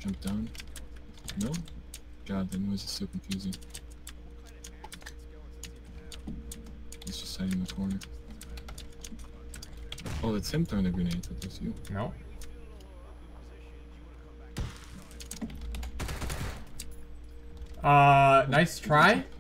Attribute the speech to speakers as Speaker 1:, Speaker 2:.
Speaker 1: Jump down. No? God, the noise is so confusing. He's just hiding in the corner. Oh, that's him throwing the grenade. That was you.
Speaker 2: No. Nice try.